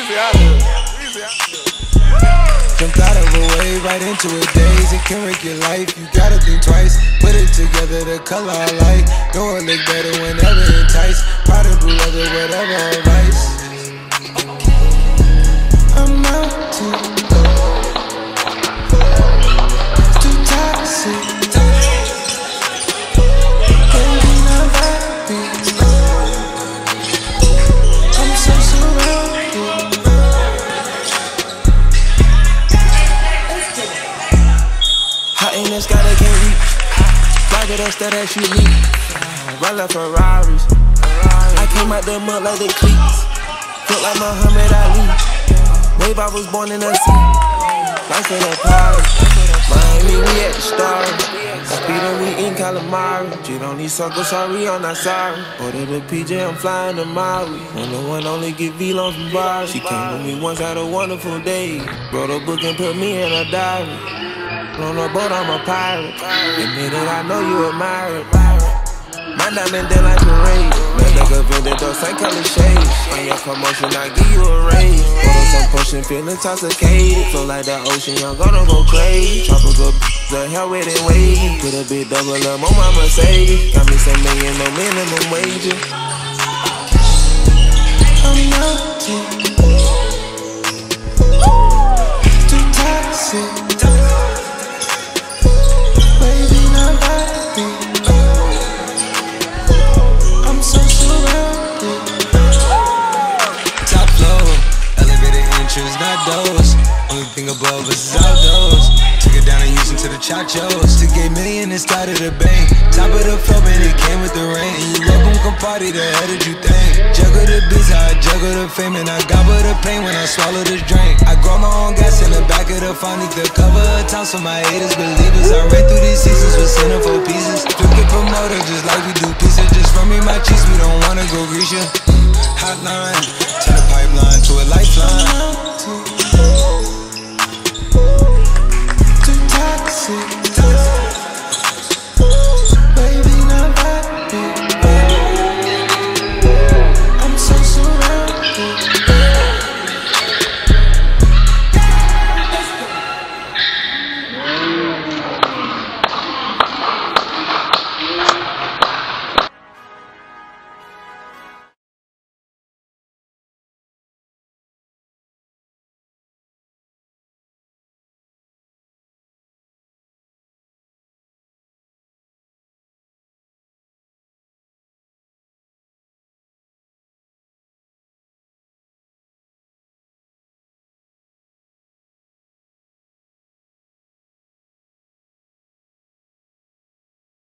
Jumped out of a wave right into a daze. It can wreck your life, you gotta think twice. Put it together, the color I like. Know it look better whenever enticed. Powder blue leather, whatever advice. I'm out to it's too toxic. Baby, not happy. I'm so surrounded. Hot in the sky, they can't reach. Flag it up, stare at you me. Run like Ferraris. I came out the mud like they cleats. Look like Muhammad Ali. Babe, I was born in the sea. Life in a party. Miami, we at the star. Speeding, we in calamari. Cheat on these suckers, sorry, I'm not sorry. Order the PJ, I'm flying to Maui. When the one only get V-Long from bars. She came with me once, had a wonderful day. Wrote a book and put me in a diary. On a boat, I'm a pirate. Admit it, I know you admire it. My diamond dead like parade. Let nigga feel the door, same color shades. On your promotion, I give you a raise. Photos, some pushing, feeling intoxicated. Flow like the ocean, I'm gonna go crazy. Tropical the hell with it wavy. Put a bit double up on my Mercedes. Got me some million, no minimum wages. I'm not too toxic. Not those. Only thing above us is outdoors. Took it down and used into the chachos. Took $8 million and started a bank. Top of the floor, man, it came with the rain. And you welcome, come party, the hell did you think? Juggle the biz, how I juggle the fame. And I gobble the pain when I swallow this drink. I grow my own gas in the back of the phone. Need the cover of town so my haters believers. I ran through these seasons with centerfold pieces. Flip the promoter just like we do pieces. Just run me my cheese, we don't wanna go grease ya. Hotline, turn the pipe